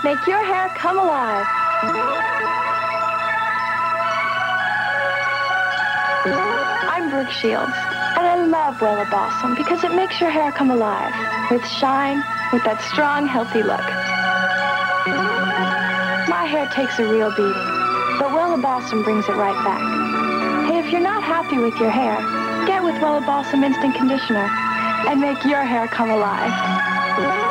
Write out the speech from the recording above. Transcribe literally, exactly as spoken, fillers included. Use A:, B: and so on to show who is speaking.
A: Make your hair come alive. I'm Brooke Shields, and I love Wella Balsam because it makes your hair come alive with shine, with that strong, healthy look. My hair takes a real beating, but Wella Balsam brings it right back. Hey, if you're not happy with your hair, get with Wella Balsam Instant Conditioner and make your hair come alive.